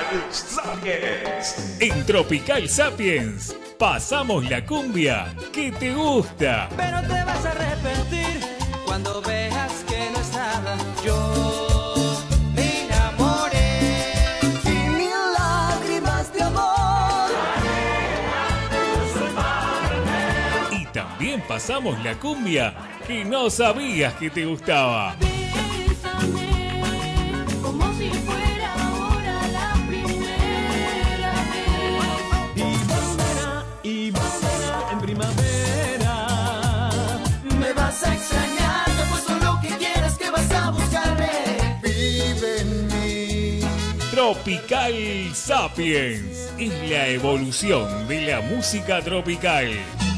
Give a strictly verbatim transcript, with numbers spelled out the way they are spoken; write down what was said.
Sapiens. En Tropical Sapiens pasamos la cumbia que te gusta. Pero te vas a arrepentir cuando veas que no estaba yo. Me enamoré y mil lágrimas de amor. Y también pasamos la cumbia que no sabías que te gustaba. Como si fuera ahora la primera vez. Y volverá, y volverá en primavera. Me vas a extrañar, te apuesto lo que quieras que vas a buscarme. Vive en mí. Tropical Sapiens es la evolución de la música tropical.